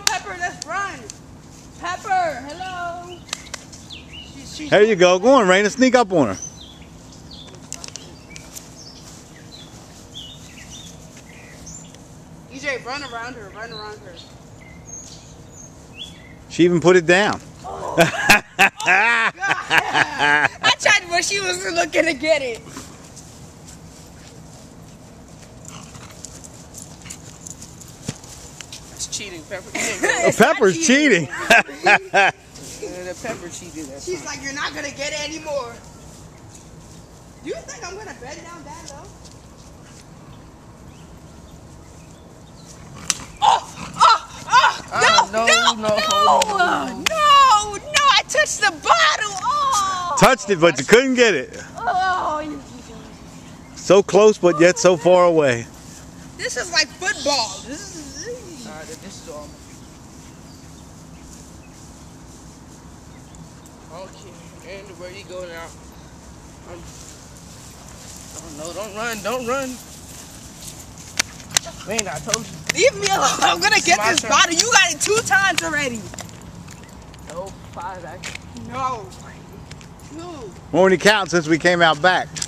on, Pepper, let's run. Pepper, hello. There you go. Go on, Raina. Sneak up on her. EJ, run around her. Run around her. She even put it down. Oh, oh God. I tried, but she was looking to get it. That's cheating, Pepper. Pepper's cheating. The Pepper cheated. She's like, you're not gonna get it anymore. Do you think I'm gonna bend down that low? No, I touched the bottle. Oh. Touched it, but you couldn't get it. Oh. So close, but yet so far away. This is like football. This is all. Okay, and where you go now? Oh no, don't run. Man, I told you. Leave me alone. I'm gonna get this bottle. You got it 2 times already. No, 5 actually. No. 2. We're only counting since we came out back.